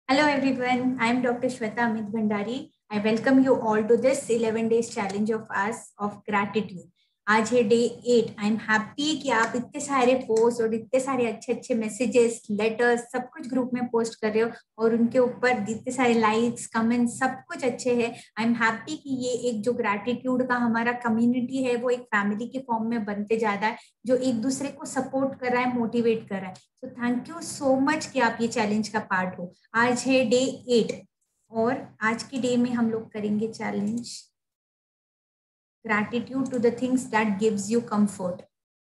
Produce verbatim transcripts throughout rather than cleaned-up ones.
Hello everyone, I am Doctor Shweta Amit Bhandari. I welcome you all to this eleven days challenge of us of gratitude. आज है day eight. I am happy कि आप इतने सारे post और इतने सारे अच्छे अच्छे मैसेजेस, लेटर्स सब कुछ ग्रुप में पोस्ट कर रहे हो और उनके ऊपर इतने सारे लाइक्स, कमेंट्स सब कुछ अच्छे हैं. आई एम हैप्पी कि ये एक जो ग्रैटिट्यूड का हमारा कम्युनिटी है वो एक फैमिली के फॉर्म में बनते जा रहा है, जो एक दूसरे को सपोर्ट कर रहा है, मोटिवेट कर रहा है. तो थैंक यू सो मच कि आप ये चैलेंज का पार्ट हो. आज है डे एट और आज के डे में हम लोग करेंगे challenge gratitude to the things that gives you comfort.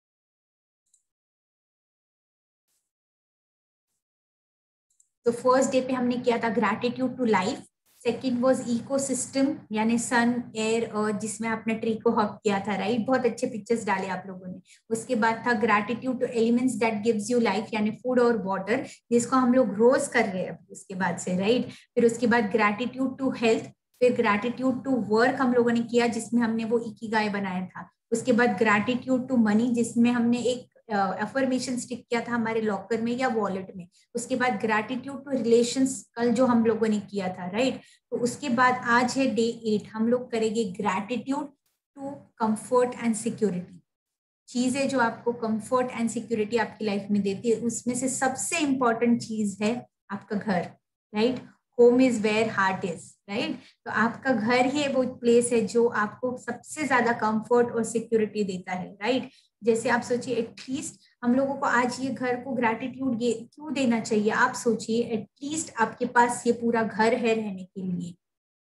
तो फर्स्ट डे पे हमने किया था gratitude to life. Second was ecosystem यानी सन, एयर, अर्थ, जिसमें आपने ट्री को हक किया था, राइट. बहुत अच्छे पिक्चर्स डाले आप लोगों ने. उसके बाद था gratitude to elements that gives you life यानी फूड और वाटर, जिसको हम लोग रोज कर रहे हैं उसके बाद से, राइट. फिर उसके बाद ग्रैटिट्यूड टू हेल्थ. फिर ग्रैटिट्यूड टू वर्क हम लोगों ने किया, जिसमें हमने वो इकिगाई बनाया था. उसके बाद ग्रैटिट्यूड टू मनी, जिसमें हमने एक अफर्मेशन uh, स्टिक किया था हमारे लॉकर में या वॉलेट में. उसके बाद ग्रैटिट्यूड टू रिलेशंस कल जो हम लोगों ने किया था, राइट. तो उसके बाद आज है डे एट. हम लोग करेंगे gratitude to comfort and security. चीजें जो आपको कंफर्ट एंड सिक्योरिटी आपकी लाइफ में देती है, उसमें से सबसे इंपॉर्टेंट चीज है आपका घर, right. Home is where heart is, right. तो आपका घर ही वो प्लेस है जो आपको सबसे ज्यादा कंफर्ट और सिक्योरिटी देता है, राइट. जैसे आप सोचिए, एटलीस्ट हम लोगों को आज ये घर को ग्रैटिट्यूड क्यों देना चाहिए. आप सोचिए, एटलीस्ट आपके पास ये पूरा घर है रहने के लिए.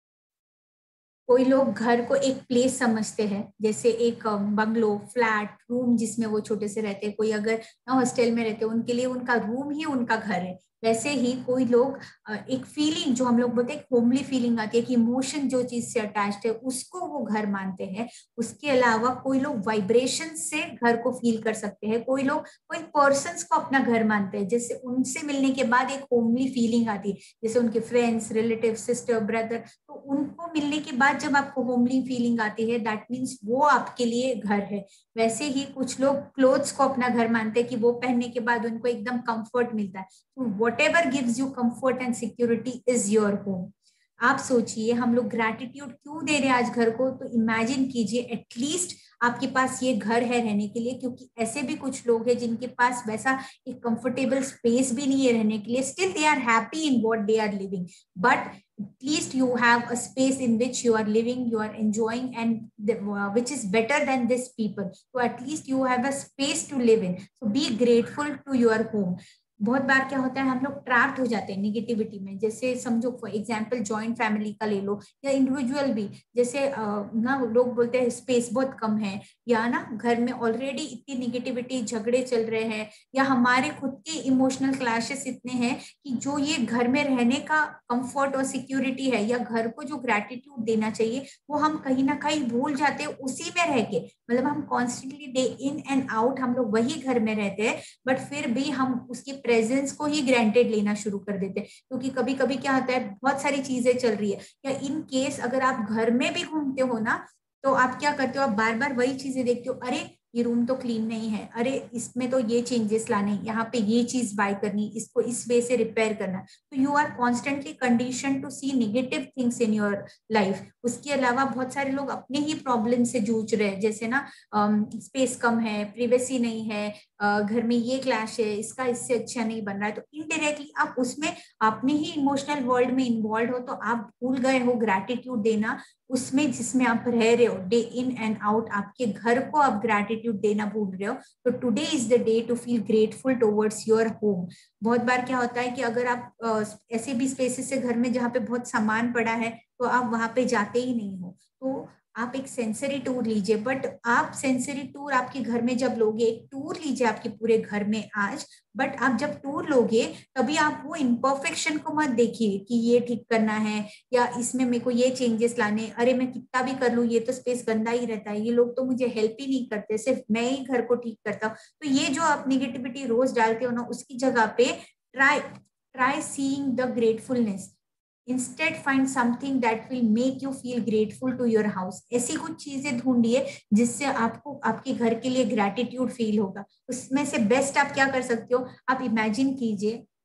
कोई लोग घर को एक प्लेस समझते हैं, जैसे एक बंगलो, फ्लैट, रूम जिसमें वो छोटे से रहते हैं. कोई अगर हॉस्टल में रहते हैं, उनके लिए उनका रूम ही उनका घर है. वैसे ही कोई लोग एक फीलिंग जो हम लोग बोलते हैं होमली फीलिंग आती है, कि इमोशन जो चीज से अटैच्ड है उसको वो घर मानते हैं. उसके अलावा कोई लोग वाइब्रेशन से घर को फील कर सकते हैं. कोई लोग कोई पर्सन्स को अपना घर मानते हैं, जैसे उनसे मिलने के बाद एक होमली फीलिंग आती है, जैसे उनके फ्रेंड्स, रिलेटिव, सिस्टर, ब्रदर. तो उनको मिलने के बाद जब आपको होमली फीलिंग आती है, दैट मीन्स वो आपके लिए घर है. वैसे ही कुछ लोग क्लोथ्स को अपना घर मानते हैं कि वो पहनने के बाद उनको एकदम कंफर्ट मिलता है. तो whatever gives you comfort and security is your home. आप सोचिए, हम लोग ग्रैटिट्यूड क्यों दे रहे हैं आज घर को. तो इमेजिन कीजिए, एटलीस्ट आपके पास ये घर है रहने के लिए, क्योंकि ऐसे भी कुछ लोग हैं जिनके पास वैसा एक कंफर्टेबल स्पेस भी नहीं है रहने के लिए. Still they are happy in what they are living, but at least you have a space in which you are living, you are enjoying, and the, uh, which is better than this people. So at least you have a space to live in. So be grateful to your home. बहुत बार क्या होता है, हम लोग trapped हो जाते हैं निगेटिविटी में. जैसे समझो फॉर एग्जांपल जॉइंट फैमिली का ले लो, या इंडिविजुअल भी. जैसे ना लोग बोलते हैं स्पेस बहुत कम है, या ना घर में ऑलरेडी इतनी निगेटिविटी, झगड़े चल रहे हैं, या हमारे खुद के इमोशनल क्लैशेस इतने हैं कि जो ये घर में रहने का कंफर्ट और सिक्योरिटी है, या घर को जो ग्रैटिट्यूड देना चाहिए, वो हम कहीं ना कहीं भूल जाते हैं उसी में रह के. मतलब हम constantly day in and out हम लोग वही घर में रहते हैं, बट फिर भी हम उसकी प्रेजेंस को ही ग्रांटेड लेना शुरू कर देते हैं. क्योंकि कभी कभी क्या होता है, बहुत सारी चीजें चल रही है, या इन केस अगर आप घर में भी घूमते हो ना, तो आप क्या करते हो, आप बार बार वही चीजें देखते हो. अरे ये रूम तो क्लीन नहीं है, अरे इसमें तो ये चेंजेस लाने, यहाँ पे ये चीज बाय करनी, इसको इस वे से रिपेयर करना. तो you are constantly condition to see negative things in your life. उसके अलावा बहुत सारे लोग अपने ही प्रॉब्लम से जूझ रहे हैं, जैसे ना स्पेस um, कम है, प्रिवेसी नहीं है, uh, घर में ये क्लैश है, इसका इससे अच्छा नहीं बन रहा है. तो इनडायरेक्टली आप उसमें अपने ही इमोशनल वर्ल्ड में इन्वॉल्व हो, तो आप भूल गए हो ग्रैटिट्यूड देना उसमें जिसमें आप रह रहे हो डे इन एंड आउट. आपके घर को आप ग्रैटिट्यूड देना भूल रहे हो. तो today is the day to feel grateful towards your home. बहुत बार क्या होता है कि अगर आप ऐसे भी स्पेसेस है घर में जहाँ पे बहुत सामान पड़ा है, तो आप वहां पे जाते ही नहीं हो. तो आप एक सेंसरी टूर लीजिए. बट आप सेंसरी टूर आपके घर में जब लोगे, एक टूर लीजिए आपके पूरे घर में आज, बट आप जब टूर लोगे तभी आप वो इम्परफेक्शन को मत देखिए कि ये ठीक करना है, या इसमें मेरे को ये चेंजेस लाने, अरे मैं कितना भी कर लूं ये तो स्पेस गंदा ही रहता है, ये लोग तो मुझे हेल्प ही नहीं करते, सिर्फ मैं ही घर को ठीक करता हूँ. तो ये जो आप निगेटिविटी रोज डालते हो ना, उसकी जगह पे try try seeing the gratefulness. Instead find something that will make you feel grateful to your house. ऐसी कुछ चीजें ढूंढिए जिससे आपको आपके घर के लिए ग्रैटिट्यूड फील होगा. उसमें से बेस्ट आप क्या कर सकते हो, आप इमेजिन कीजिए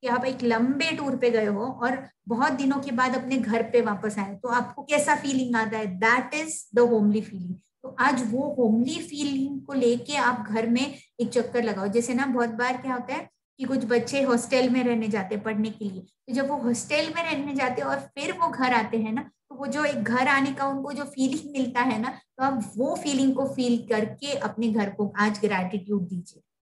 कि आप एक लंबे टूर पे गए हो और बहुत दिनों के बाद अपने घर पे वापस आए, तो आपको कैसा फीलिंग आता है, that is the homely feeling. तो आज वो होमली फीलिंग को लेके आप घर में एक चक्कर लगाओ। जैसे ना बहुत बार क्या होता है कि कुछ बच्चे हॉस्टल में रहने जाते हैं पढ़ने के लिए, तो जब वो हॉस्टल में रहने जाते हैं और फिर वो घर आते हैं ना, तो वो जो एक घर आने का उनको जो फीलिंग मिलता है ना, तो आप वो फीलिंग को फील करके अपने घर को आज ग्रैटिट्यूड दीजिए।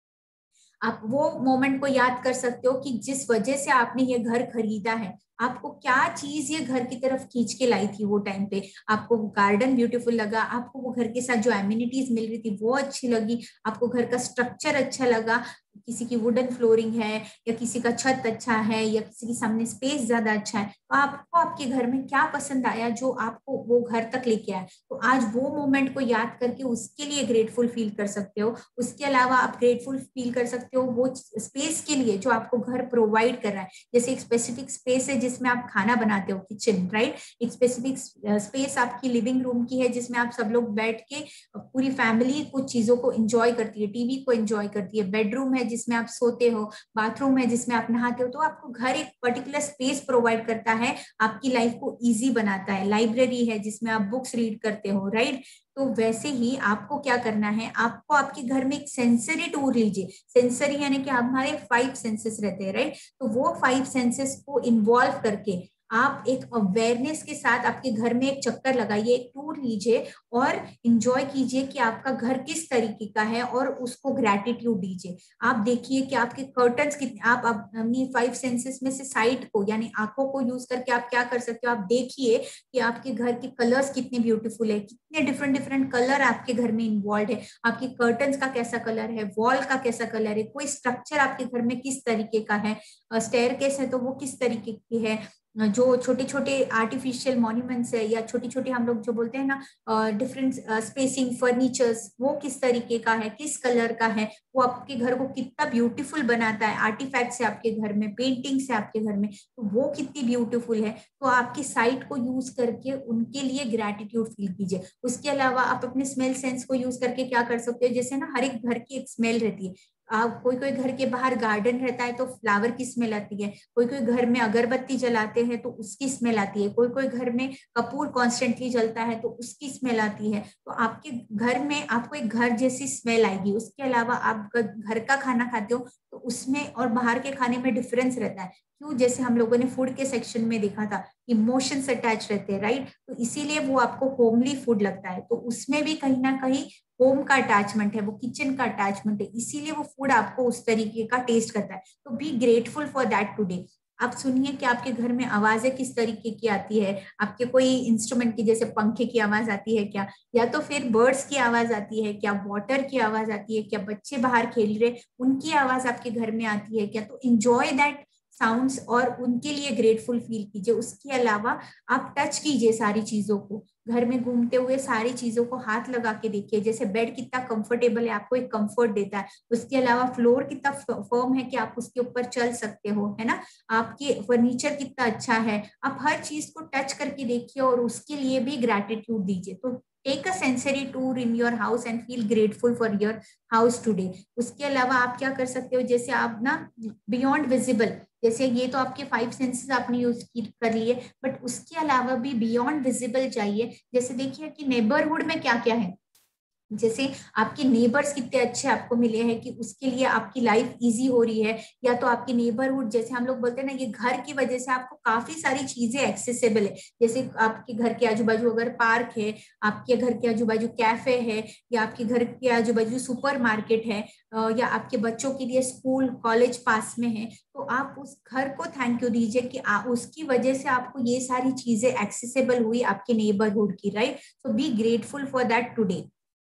आप वो मोमेंट को याद कर सकते हो कि जिस वजह से आपने ये घर खरीदा है, आपको क्या चीज ये घर की तरफ खींच के लाई थी वो टाइम पे। आपको गार्डन ब्यूटीफुल लगा, आपको वो घर के साथ जो एमिनिटीज मिल रही थी वो अच्छी लगी, आपको घर का स्ट्रक्चर अच्छा लगा, किसी की वुडन फ्लोरिंग है या किसी का छत अच्छा है या किसी के सामने स्पेस ज्यादा अच्छा है, तो आपको आपके घर में क्या पसंद आया जो आपको वो घर तक लेके आया। तो आज वो मोमेंट को याद करके उसके लिए ग्रेटफुल फील कर सकते हो। उसके अलावा आप ग्रेटफुल फील कर सकते हो वो स्पेस के लिए जो आपको घर प्रोवाइड कर रहा है। जैसे एक स्पेसिफिक स्पेस है जिसमें आप खाना बनाते हो, किचन, राइट। एक स्पेसिफिक स्पेस आपकी लिविंग रूम की है जिसमें आप सब लोग बैठ के पूरी फैमिली कुछ चीजों को एंजॉय करती है, टीवी को एंजॉय करती है। बेडरूम है जिसमें आप सोते हो, बाथरूम है जिसमें आप नहाते हो। तो आपको घर एक पर्टिकुलर स्पेस प्रोवाइड करता है, आपकी लाइफ को इजी बनाता है। लाइब्रेरी है जिसमें आप बुक्स रीड करते हो, राइट। तो वैसे ही आपको क्या करना है, आपको आपके घर में एक सेंसरी टूर लीजिए। सेंसरी यानी कि हमारे फाइव सेंसेस रहते हैं, राइट। तो वो फाइव सेंसेस को इन्वॉल्व करके आप एक अवेयरनेस के साथ आपके घर में एक चक्कर लगाइए, एक टूर लीजिए और इंजॉय कीजिए कि आपका घर किस तरीके का है और उसको ग्रैटिट्यूड दीजिए। आप देखिए कि आपके कर्टन्स कितने, आप अपनी फाइव सेंसेस में से साइट को यानी आंखों को यूज करके आप क्या कर सकते हो, आप देखिए कि आपके घर के कलर्स कितने ब्यूटीफुल है, कितने डिफरेंट डिफरेंट कलर आपके घर में इन्वॉल्व है। आपके कर्टन्स का कैसा कलर है, वॉल का कैसा कलर है, कोई स्ट्रक्चर आपके घर में किस तरीके का है, स्टेयरकेस है तो वो किस तरीके की है, जो छोटे छोटे आर्टिफिशियल मॉन्यूमेंट्स है या छोटी छोटी हम लोग जो बोलते हैं ना डिफरेंट स्पेसिंग फर्नीचर्स, वो किस तरीके का है, किस कलर का है, वो आपके घर को कितना ब्यूटीफुल बनाता है। आर्टिफैक्ट्स है आपके घर में, पेंटिंग्स है आपके घर में, तो वो कितनी ब्यूटीफुल है। तो आपकी साइट को यूज करके उनके लिए ग्रैटिट्यूड फील कीजिए। उसके अलावा आप अपने स्मेल सेंस को यूज करके क्या कर सकते हो, जैसे ना हर एक घर की एक स्मेल रहती है। आप कोई कोई घर के बाहर गार्डन रहता है तो फ्लावर की स्मेल आती है, कोई कोई घर में अगरबत्ती जलाते हैं तो उसकी स्मेल आती है, कोई कोई घर में कपूर कॉन्स्टेंटली जलता है तो उसकी स्मेल आती है। तो आपके घर में आपको एक घर जैसी स्मेल आएगी। उसके अलावा आप घर का खाना खाते हो तो उसमें और बाहर के खाने में डिफरेंस रहता है। क्यों, जैसे हम लोगों ने फूड के सेक्शन में देखा था, इमोशंस अटैच रहते हैं, राइट। तो इसीलिए वो आपको होमली फूड लगता है। तो उसमें भी कहीं ना कहीं होम का अटैचमेंट है, वो किचन का अटैचमेंट है, इसीलिए वो फूड आपको उस तरीके का टेस्ट करता है। तो be grateful for that today. आप सुनिए कि आपके घर में आवाजें किस तरीके की आती है, आपके कोई इंस्ट्रूमेंट की जैसे पंखे की आवाज आती है क्या, या तो फिर बर्ड्स की आवाज आती है क्या, वाटर की आवाज आती है क्या, बच्चे बाहर खेल रहे उनकी आवाज आपके घर में आती है क्या। तो एंजॉय दैट साउंड्स और उनके लिए ग्रेटफुल फील कीजिए। उसके अलावा आप टच कीजिए सारी चीजों को, घर में घूमते हुए सारी चीजों को हाथ लगा के देखिए। जैसे बेड कितना कंफर्टेबल है, आपको एक कंफर्ट देता है। उसके अलावा फ्लोर कितना फर्म है कि आप उसके ऊपर चल सकते हो, है ना। आपके फर्नीचर कितना अच्छा है, आप हर चीज को टच करके देखिए और उसके लिए भी ग्रैटिट्यूड दीजिए। तो take a sensory tour in your house and feel grateful for your house today. उसके अलावा आप क्या कर सकते हो, जैसे आप ना बियॉन्ड विजिबल, जैसे ये तो आपके फाइव सेंसेस आपने यूज कर लिए, बट उसके अलावा भी बियॉन्ड विजिबल चाहिए। जैसे देखिए कि नेबरहुड में क्या क्या है, जैसे आपके नेबर्स कितने अच्छे आपको मिले हैं कि उसके लिए आपकी लाइफ इजी हो रही है, या तो आपके नेबरहुड, जैसे हम लोग बोलते हैं ना, ये घर की वजह से आपको काफी सारी चीजें एक्सेसिबल है। जैसे आपके घर के आजू बाजू अगर पार्क है, आपके घर के आजू बाजू कैफे है, या आपके घर के आजू बाजू सुपर मार्केट है, या आपके बच्चों के लिए स्कूल कॉलेज पास में है, तो आप उस घर को थैंक यू दीजिए कि आ, उसकी वजह से आपको ये सारी चीजें एक्सेसिबल हुई आपके नेबरहुड की, right. So be grateful for that today.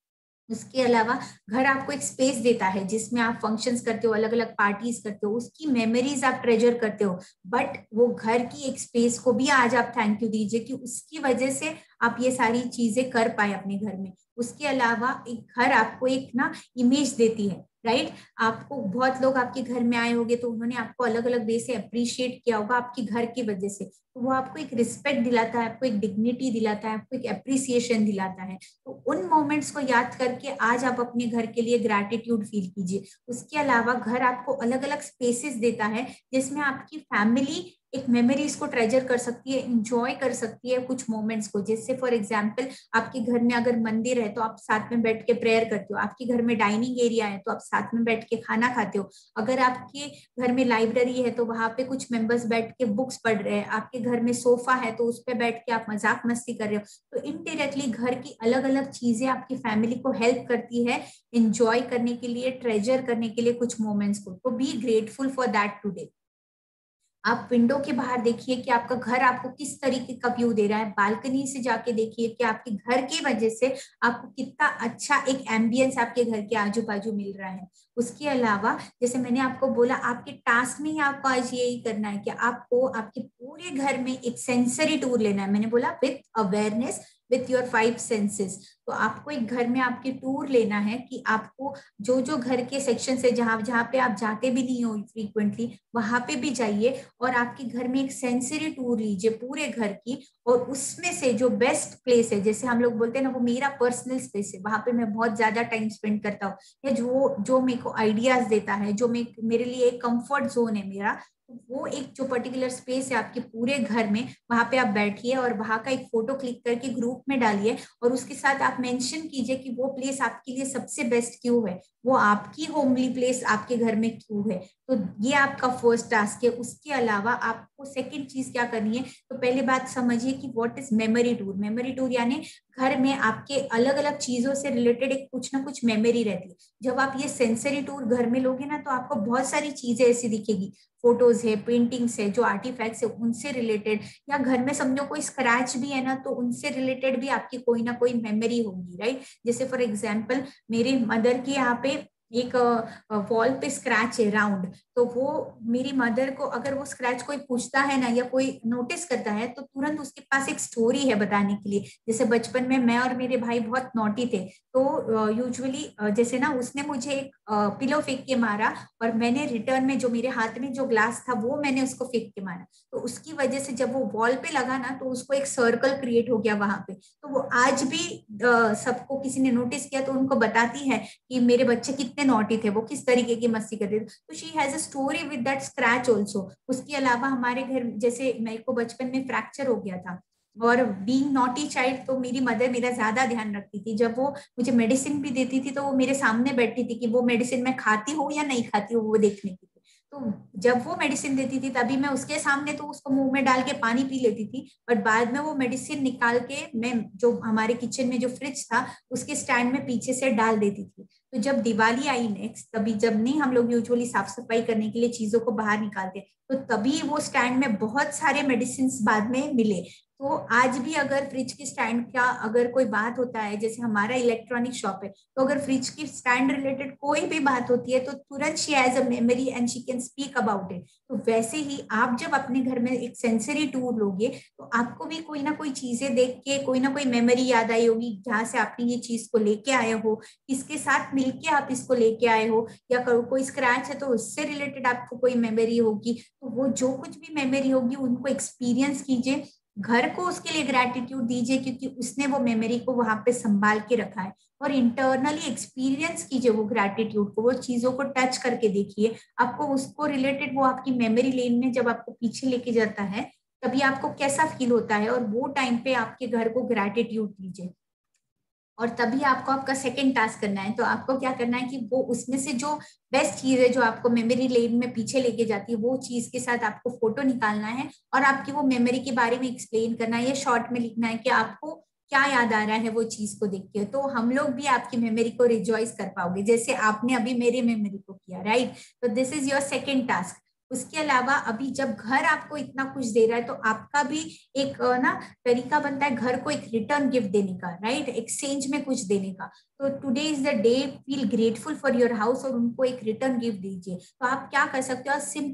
उसके अलावा घर आपको एक स्पेस देता है जिसमें आप फंक्शंस करते हो, अलग अलग पार्टीज करते हो, उसकी मेमोरीज आप ट्रेजर करते हो। बट वो घर की एक स्पेस को भी आज आप थैंक यू दीजिए कि उसकी वजह से आप ये सारी चीजें कर पाए अपने घर में। उसके अलावा एक घर आपको एक ना इमेज देती है, राइट। आपको बहुत लोग आपके घर में आए होंगे तो उन्होंने आपको अलग अलग वे से अप्रिशिएट किया होगा आपके घर की वजह से, तो वो आपको एक रिस्पेक्ट दिलाता है, आपको एक डिग्निटी दिलाता है, आपको एक अप्रिसिएशन दिलाता है। तो उन मोमेंट्स को याद करके आज आप अपने घर के लिए ग्रैटिट्यूड फील कीजिए। उसके अलावा घर आपको अलग अलग स्पेसेस देता है जिसमें आपकी फैमिली एक मेमोरीज को ट्रेजर कर सकती है, इंजॉय कर सकती है कुछ मोमेंट्स को। जैसे फॉर एग्जांपल आपके घर में अगर मंदिर है तो आप साथ में बैठ के प्रेयर करते हो, आपके घर में डाइनिंग एरिया है तो आप साथ में बैठ के खाना खाते हो, अगर आपके घर में लाइब्रेरी है तो वहां पे कुछ मेंबर्स बैठ के बुक्स पढ़ रहे हैं, आपके घर में सोफा है तो उस पर बैठ के आप मजाक मस्ती कर रहे हो। तो इनडायरेक्टली घर की अलग अलग चीजें आपकी फैमिली को हेल्प करती है इंजॉय करने के लिए, ट्रेजर करने के लिए कुछ मोमेंट्स को। तो be grateful for that today. आप विंडो के बाहर देखिए कि आपका घर आपको किस तरीके का व्यू दे रहा है, बालकनी से जाके देखिए कि आपके घर की वजह से आपको कितना अच्छा एक एम्बियंस आपके घर के आजू बाजू मिल रहा है। उसके अलावा जैसे मैंने आपको बोला आपके टास्क में ही आपको आज यही करना है कि आपको आपके पूरे घर में एक सेंसरी टूर लेना है। मैंने बोला with awareness with your five senses. तो आपको एक घर में आपके टूर लेना है कि आपको जो जो घर के सेक्शन है जहां जहां पे आप जाते भी नहीं हो फ्रीक्वेंटली वहां पे भी जाइए और आपके घर में एक सेंसरी टूर लीजिए पूरे घर की। और उसमें से जो बेस्ट प्लेस है, जैसे हम लोग बोलते हैं ना वो मेरा पर्सनल स्पेस है, वहां पे मैं बहुत ज्यादा टाइम स्पेंड करता हूँ, या जो जो मेरे को आइडियाज देता है, जो मे, मेरे लिए एक कंफर्ट जोन है मेरा, वो एक जो पर्टिकुलर स्पेस है आपके पूरे घर में, वहां पे आप बैठिए और वहां का एक फोटो क्लिक करके ग्रुप में डालिए और उसके साथ आप मेंशन कीजिए कि वो प्लेस आपके लिए सबसे बेस्ट क्यों है, वो आपकी होमली प्लेस आपके घर में क्यों है। तो ये आपका फर्स्ट टास्क है। उसके अलावा आपको सेकंड चीज क्या करनी है, तो पहले बात समझिए कि what is memory tour. Memory tour यानी घर में आपके अलग अलग चीजों से रिलेटेड एक कुछ ना कुछ मेमोरी रहती है। जब आप ये सेंसरी टूर घर में लोगे ना तो आपको बहुत सारी चीजें ऐसी दिखेगी, फोटोज है, पेंटिंग्स है, जो आर्टिफैक्ट्स है उनसे रिलेटेड, या घर में समझो कोई स्क्रैच भी है ना तो उनसे रिलेटेड भी आपकी कोई ना कोई मेमोरी होगी, राइट। जैसे फॉर एग्जाम्पल मेरे मदर के यहाँ पे एक वॉल पे स्क्रैच है राउंड, तो वो मेरी मदर को अगर वो स्क्रैच कोई पूछता है ना या कोई नोटिस करता है तो तुरंत उसके पास एक स्टोरी है बताने के लिए। जैसे बचपन में मैं और मेरे भाई बहुत नॉटी थे तो यूजुअली जैसे ना उसने मुझे एक पिलो फेंक के मारा और मैंने रिटर्न में जो मेरे हाथ में जो ग्लास था वो मैंने उसको फेंक के मारा, तो उसकी वजह से जब वो वॉल पे लगा ना तो उसको एक सर्कल क्रिएट हो गया वहां पे। तो वो आज भी सबको किसी ने नोटिस किया तो उनको बताती है कि मेरे बच्चे कितने नॉटी थे, वो किस तरीके की मस्ती करते थे। तो she has a story with that scratch also. उसके अलावा हमारे घर जैसे मेरे को बचपन में फ्रैक्चर हो गया था और बीइंग नॉटी चाइल्ड तो मेरी मदर मेरा ज्यादा ध्यान रखती थी। जब वो मुझे मेडिसिन भी देती थी तो वो मेरे सामने बैठती थी कि वो मेडिसिन मैं खाती हूँ या नहीं खाती हूँ वो देखने की। तो जब वो मेडिसिन देती थी तभी मैं उसके सामने तो उसको मुंह में डाल के पानी पी लेती थी, बट बाद में वो मेडिसिन निकाल के मैं जो हमारे किचन में जो फ्रिज था उसके स्टैंड में पीछे से डाल देती थी। तो जब दिवाली आई नेक्स्ट, तभी जब नहीं हम लोग यूजुअली साफ सफाई करने के लिए चीजों को बाहर निकालते तो तभी वो स्टैंड में बहुत सारे मेडिसिन बाद में मिले। तो आज भी अगर फ्रिज के स्टैंड का अगर कोई बात होता है, जैसे हमारा इलेक्ट्रॉनिक शॉप है, तो अगर फ्रिज की स्टैंड रिलेटेड कोई भी बात होती है तो तुरंत she has a memory and she can speak about it. तो वैसे ही आप जब अपने घर में एक सेंसरी टूर लोगे तो आपको भी कोई ना कोई चीजें देख के कोई ना कोई मेमोरी याद आई होगी जहां से आपने ये चीज को लेके आए हो, किसके साथ मिलके आप इसको लेके आए हो, या कोई स्क्रैच है तो उससे रिलेटेड आपको कोई मेमोरी होगी। तो वो जो कुछ भी मेमोरी होगी उनको एक्सपीरियंस कीजिए, घर को उसके लिए ग्रैटिट्यूड दीजिए क्योंकि उसने वो मेमोरी को वहां पे संभाल के रखा है, और इंटरनली एक्सपीरियंस कीजिए वो ग्रैटिट्यूड को, वो चीजों को टच करके देखिए। आपको उसको रिलेटेड वो आपकी मेमोरी लेन में जब आपको पीछे लेके जाता है तभी आपको कैसा फील होता है, और वो टाइम पे आपके घर को ग्रैटिट्यूड दीजिए। और तभी आपको आपका सेकंड टास्क करना है। तो आपको क्या करना है कि वो उसमें से जो बेस्ट चीज है जो आपको मेमोरी लेन में पीछे लेके जाती है वो चीज के साथ आपको फोटो निकालना है और आपकी वो मेमोरी के बारे में एक्सप्लेन करना है या शॉर्ट में लिखना है कि आपको क्या याद आ रहा है वो चीज को देख के। तो हम लोग भी आपकी मेमोरी को रिजॉइस कर पाओगे जैसे आपने अभी मेरे मेमोरी को किया, राइट। तो this is your second task. उसके अलावा अभी जब घर आपको इतना कुछ दे रहा है तो आपका भी एक ना तरीका बनता है घर को एक रिटर्न गिफ्ट देने का, राइट, एक्सचेंज में कुछ देने का। तो today is the day, feel grateful for your house और उनको एक रिटर्न गिफ्ट दीजिए। तो आप क्या कर सकते हो, सिंपली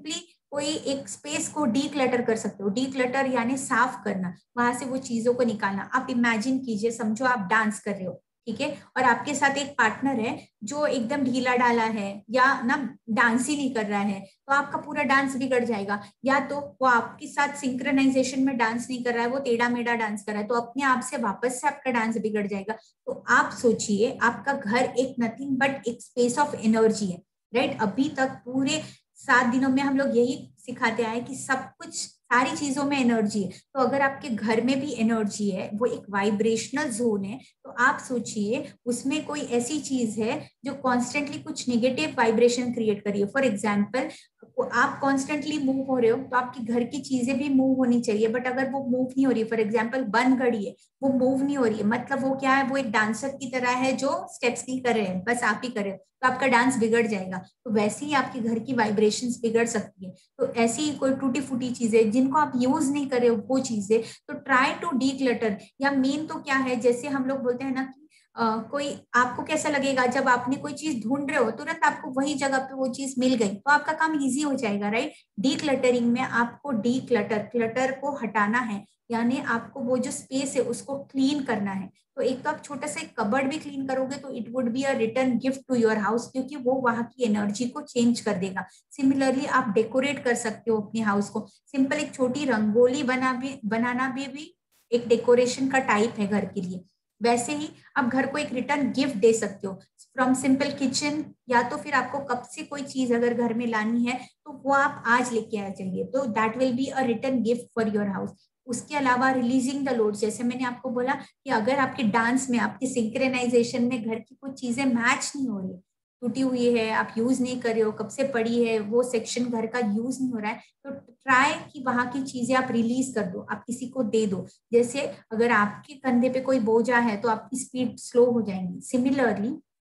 कोई एक स्पेस को डी क्लटर कर सकते हो। डी क्लटर यानी साफ करना, वहां से वो चीजों को निकालना। आप इमेजिन कीजिए, समझो आप डांस कर रहे हो, ठीक है, और आपके साथ एक पार्टनर है जो एकदम ढीला ढाला है या ना डांस ही नहीं कर रहा है, तो आपका पूरा डांस बिगड़ जाएगा। या तो वो आपके साथ सिंक्रोनाइजेशन में डांस नहीं कर रहा है, वो टेढ़ा मेढ़ा डांस कर रहा है, तो अपने आप से वापस से आपका डांस बिगड़ जाएगा। तो आप सोचिए, आपका घर एक नथिंग बट एक स्पेस ऑफ एनर्जी है, राइट। अभी तक पूरे सात दिनों में हम लोग यही सिखाते आए कि सब कुछ, सारी चीजों में एनर्जी है। तो अगर आपके घर में भी एनर्जी है, वो एक वाइब्रेशनल जोन है, तो आप सोचिए उसमें कोई ऐसी चीज है जो कॉन्स्टेंटली कुछ निगेटिव वाइब्रेशन क्रिएट करिए। फॉर एग्जाम्पल, आप कॉन्स्टेंटली मूव हो रहे हो, तो आपकी घर की चीजें भी मूव होनी चाहिए, बट अगर वो मूव नहीं हो रही है, फॉर एग्जाम्पल बन गड़ी है, वो मूव नहीं हो रही है, मतलब वो क्या है, वो एक डांसर की तरह है जो स्टेप्स नहीं कर रहे हैं, बस आप ही कर रहे हो, तो आपका डांस बिगड़ जाएगा। तो वैसे ही आपके घर की वाइब्रेशंस बिगड़ सकती है। तो ऐसी ही कोई टूटी फूटी चीजें जिनको आप यूज नहीं कर रहे हो, वो चीजें, तो ट्राई टू डी क्लटर। या मेन तो क्या है, जैसे हम लोग बोलते हैं ना कि Uh, कोई, आपको कैसा लगेगा जब आपने कोई चीज ढूंढ रहे हो, तुरंत आपको वही जगह पे वो चीज मिल गई, तो आपका काम इजी हो जाएगा, राइट। डी क्लटरिंग में आपको डी क्लटर, क्लटर को हटाना है, यानी आपको वो जो स्पेस है उसको क्लीन करना है। तो एक तो आप छोटा सा एक कबर्ड भी क्लीन करोगे तो it would be a return gift to your house, क्योंकि वो वहां की एनर्जी को चेंज कर देगा। सिमिलरली आप डेकोरेट कर सकते हो अपने हाउस को। सिंपल एक छोटी रंगोली बना भी बनाना भी, भी एक डेकोरेशन का टाइप है घर के लिए। वैसे ही आप घर को एक रिटर्न गिफ्ट दे सकते हो फ्रॉम सिंपल किचन, या तो फिर आपको कब से कोई चीज अगर घर में लानी है तो वो आप आज लेके आ जाइए, तो that will be a return gift for your house. उसके अलावा रिलीजिंग द लोड, जैसे मैंने आपको बोला कि अगर आपके डांस में, आपके सिंक्रोनाइजेशन में घर की कुछ चीजें मैच नहीं हो रही, टूटी हुई है, आप यूज नहीं कर रहे हो, कब से पड़ी है, वो सेक्शन घर का यूज नहीं हो रहा है, तो ट्राई कि वहां की चीजें आप रिलीज कर दो, आप किसी को दे दो। जैसे अगर आपके कंधे पे कोई बोझा है तो आपकी स्पीड स्लो हो जाएगी। सिमिलरली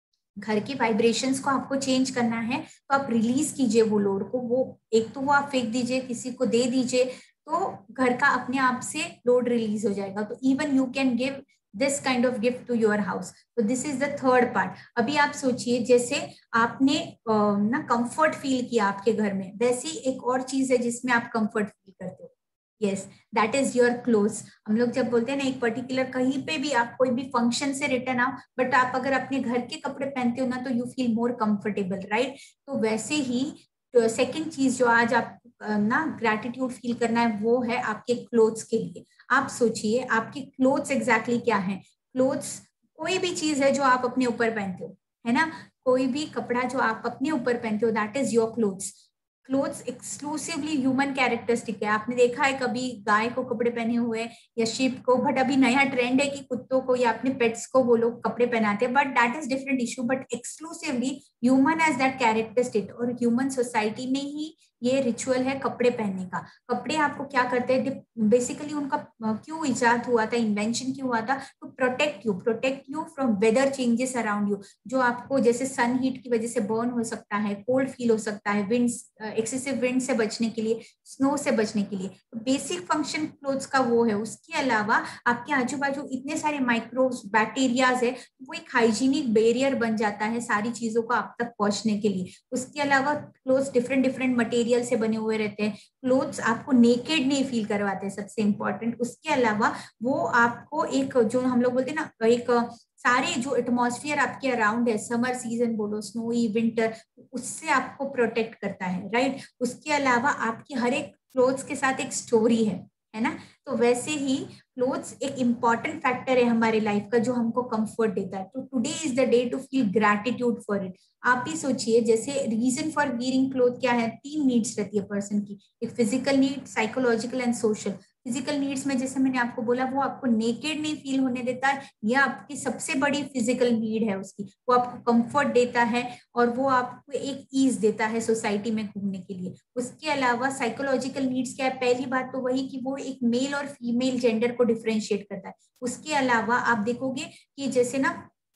घर की वाइब्रेशंस को आपको चेंज करना है, तो आप रिलीज कीजिए वो लोड को। वो एक तो वो आप फेंक दीजिए, किसी को दे दीजिए, तो घर का अपने आप से लोड रिलीज हो जाएगा। तो even you can give this kind of gift to your house. तो this is the third part. अभी आप सोचिए, जैसे आपने ना कंफर्ट फील किया आपके घर में, वैसी एक और चीज है जिसमें आप कंफर्ट फील करते हो। Yes, that is your clothes. हम लोग जब बोलते हैं ना, एक पर्टिकुलर कहीं पे भी आप कोई भी फंक्शन से रिटर्न आओ, बट आप अगर अपने घर के कपड़े पहनते हो ना, तो you feel more comfortable, right. तो वैसे ही सेकंड चीज जो आज आप ना ग्रैटिट्यूड फील करना है, वो है आपके क्लोथ्स के लिए। आप सोचिए आपके क्लोथ्स एग्जैक्टली क्या है। क्लोथ्स कोई भी चीज है जो आप अपने ऊपर पहनते हो, है ना, कोई भी कपड़ा जो आप अपने ऊपर पहनते हो, that is your clothes. Clothes exclusively human characteristic है। आपने देखा है कभी गाय को कपड़े पहने हुए या शिप को, बट अभी नया ट्रेंड है कि कुत्तों को या अपने पेट्स को वो लोग कपड़े पहनाते हैं, but that is different issue. But exclusively human as that characteristic, और ह्यूमन सोसाइटी में ही ये रिचुअल है कपड़े पहनने का। कपड़े आपको क्या करते हैं, बेसिकली उनका क्यों इजाद हुआ था, इन्वेंशन क्यों हुआ था, to protect you, protect you from weather changes around you, जो आपको जैसे सन हीट की वजह से बर्न हो सकता है, कोल्ड फील हो सकता है, विंड, एक्सेसिव विंड से बचने के लिए, स्नो से बचने के लिए। तो बेसिक फंक्शन क्लोथ्स का वो है। उसके अलावा आपके आजू बाजू इतने सारे माइक्रोब्स, बैक्टीरियाज है, वो एक हाइजीनिक बैरियर बन जाता है सारी चीजों को आप तक पहुंचने के लिए। उसके अलावा क्लोथ्स डिफरेंट डिफरेंट मटेरियल से बने हुए रहते हैं। क्लोथ्स आपको नेकेड नहीं फील करवाते, सबसे इंपॉर्टेंट। उसके अलावा वो आपको एक, जो हम लोग बोलते हैं ना, एक सारे जो एटमॉस्फेयर आपके अराउंड है, समर सीजन बोलो, स्नोई, विंटर, उससे आपको प्रोटेक्ट करता है, राइट। उसके अलावा आपकी हर एक क्लोथ्स के साथ एक स्टोरी है है ना। तो वैसे ही क्लोथ्स एक इंपॉर्टेंट फैक्टर है हमारे लाइफ का, जो हमको कंफर्ट देता है। तो today is the day to feel gratitude for it. आप ही सोचिए, जैसे रीजन फॉर वियरिंग क्लोथ क्या है, तीन नीड्स रहती है पर्सन की, एक physical need, psychological and social. Physical needs में जैसे मैंने आपको बोला, वो आपको नेकेड नहीं फील होने देता है, यह आपकी सबसे बड़ी फिजिकल नीड है उसकी। वो आपको कंफर्ट देता है और वो आपको एक ईज देता है सोसाइटी में घूमने के लिए। उसके अलावा साइकोलॉजिकल नीड्स क्या है, पहली बात तो वही कि वो एक मेल और फीमेल जेंडर को डिफरेंशिएट करता है। उसके अलावा आप देखोगे कि जैसे ना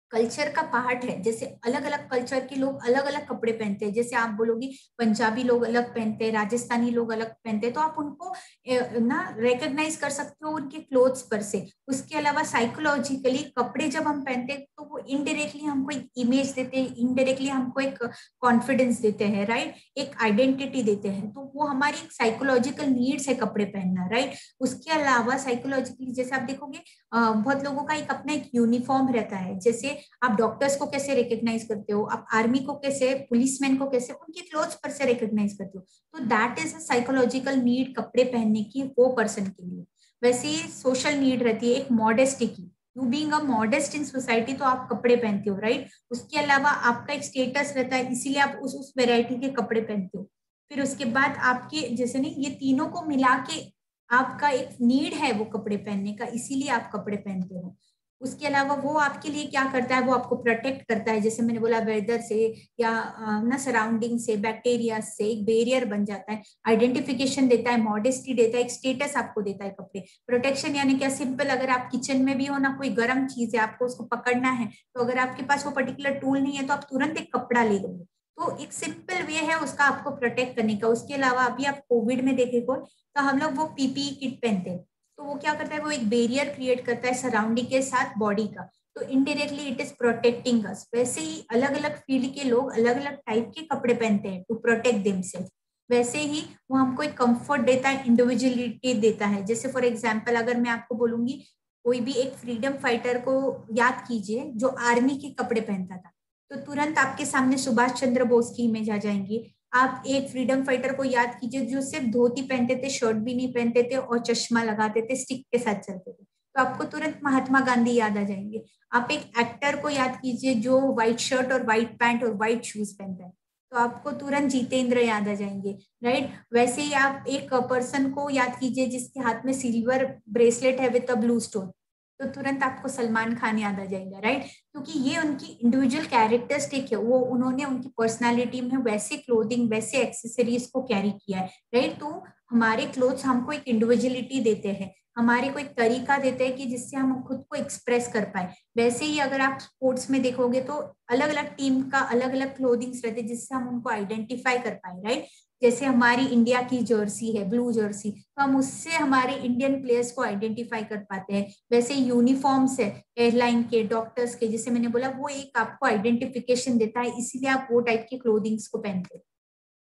कल्चर का पार्ट है। जैसे अलग अलग कल्चर के लोग अलग अलग कपड़े पहनते हैं, जैसे आप बोलोगे पंजाबी लोग अलग पहनते हैं, राजस्थानी लोग अलग पहनते हैं, तो आप उनको ना रिकॉग्नाइज कर सकते हो उनके क्लोथ्स पर से। उसके अलावा साइकोलॉजिकली कपड़े जब हम पहनते हैं तो वो इनडायरेक्टली हमको एक इमेज देते हैं, इनडायरेक्टली हमको एक कॉन्फिडेंस देते हैं, राइट, एक आइडेंटिटी देते हैं। तो वो हमारी एक साइकोलॉजिकल नीड्स है कपड़े पहनना, राइट। उसके अलावा साइकोलॉजिकली जैसे आप देखोगे बहुत लोगों का एक अपना एक यूनिफॉर्म रहता है। जैसे आप डॉक्टर्स को कैसे रिकॉग्नाइज करते हो, आप आर्मी को कैसे, पुलिसमैन को कैसे उनके क्लोथ्स पर से रिकॉग्नाइज करते हो। तो that is a psychological need कपड़े पहनने की वो पर्सन के लिए। वैसे ही सोशल नीड रहती है एक मॉडेस्टी की, you being a modest in society, तो आप कपड़े पहनते हो, राइट। उसके अलावा आपका एक स्टेटस रहता है, इसीलिए आप उस उस वेराइटी के कपड़े पहनते हो। फिर उसके बाद आपके जैसे नहीं, ये तीनों को मिला के आपका एक नीड है वो कपड़े पहनने का, इसीलिए आप कपड़े पहनते हो। उसके अलावा वो आपके लिए क्या करता है, वो आपको प्रोटेक्ट करता है, जैसे मैंने बोला वेदर से या ना सराउंडिंग से, बैक्टीरिया से एक बैरियर बन जाता है, आइडेंटिफिकेशन देता है, मॉडेस्टी देता है, एक स्टेटस आपको देता है कपड़े। प्रोटेक्शन यानी क्या, सिंपल, अगर आप किचन में भी हो ना, कोई गर्म चीज है आपको उसको पकड़ना है, तो अगर आपके पास वो पर्टिकुलर टूल नहीं है तो आप तुरंत एक कपड़ा ले लोगे। तो एक सिंपल वे है उसका आपको प्रोटेक्ट करने का। उसके अलावा अभी आप कोविड में देखे को तो हम लोग वो पीपीई किट पहनते हैं, तो वो क्या करता है, वो एक बैरियर क्रिएट करता है सराउंडिंग के साथ बॉडी का, तो indirectly it is protecting us. वैसे ही अलग अलग फील्ड के लोग अलग अलग टाइप के कपड़े पहनते हैं टू प्रोटेक्ट देमसेल्फ। वैसे ही वो हमको एक कंफर्ट देता है, इंडिविजुअलिटी देता है। जैसे फॉर एग्जांपल अगर मैं आपको बोलूंगी, कोई भी एक फ्रीडम फाइटर को याद कीजिए जो आर्मी के कपड़े पहनता था, तो तुरंत आपके सामने सुभाष चंद्र बोस की इमेज आ जाएंगी। आप एक फ्रीडम फाइटर को याद कीजिए जो सिर्फ धोती पहनते थे, शर्ट भी नहीं पहनते थे और चश्मा लगाते थे, स्टिक के साथ चलते थे, तो आपको तुरंत महात्मा गांधी याद आ जाएंगे। आप एक एक्टर को याद कीजिए जो व्हाइट शर्ट और व्हाइट पैंट और व्हाइट शूज पहनता है, तो आपको तुरंत जितेंद्र याद आ जाएंगे, राइट। वैसे ही आप एक पर्सन को याद कीजिए जिसके हाथ में सिल्वर ब्रेसलेट है विद अ ब्लू स्टोन, तो तुरंत आपको सलमान खान याद आ जाएगा, राइट। क्योंकि ये उनकी इंडिविजुअल कैरेक्टरिस्टिक है, वो उन्होंने उनकी पर्सनालिटी में वैसे क्लोथिंग वैसे एक्सेसरीज को कैरी किया है, राइट। तो हमारे क्लोथ्स हमको एक इंडिविजुअलिटी देते हैं, हमारे को एक तरीका देते हैं कि जिससे हम खुद को एक्सप्रेस कर पाए। वैसे ही अगर आप स्पोर्ट्स में देखोगे तो अलग अलग टीम का अलग अलग क्लोथिंग्स रहते हैं जिससे हम उनको आइडेंटिफाई कर पाए, राइट। जैसे हमारी इंडिया की जर्सी है ब्लू जर्सी, तो हम उससे हमारे इंडियन प्लेयर्स को आइडेंटिफाई कर पाते हैं। वैसे यूनिफॉर्म्स है एयरलाइन के, डॉक्टर्स के, जैसे मैंने बोला वो एक आपको आइडेंटिफिकेशन देता है, इसीलिए आप वो टाइप के क्लोथिंग्स को पहनते हैं।